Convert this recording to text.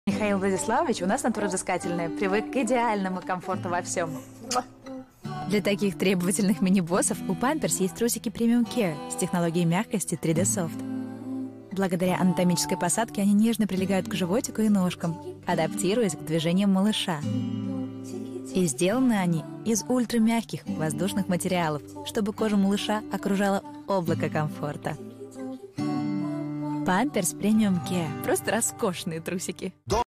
Михаил Владиславович у нас натура взыскательная, привык к идеальному комфорту во всем. Для таких требовательных мини-боссов у Pampers есть трусики Premium Care с технологией мягкости 3D Soft. Благодаря анатомической посадке они нежно прилегают к животику и ножкам, адаптируясь к движениям малыша. И сделаны они из ультрамягких воздушных материалов, чтобы кожу малыша окружало облако комфорта. Pampers Premium Care. Просто роскошные трусики.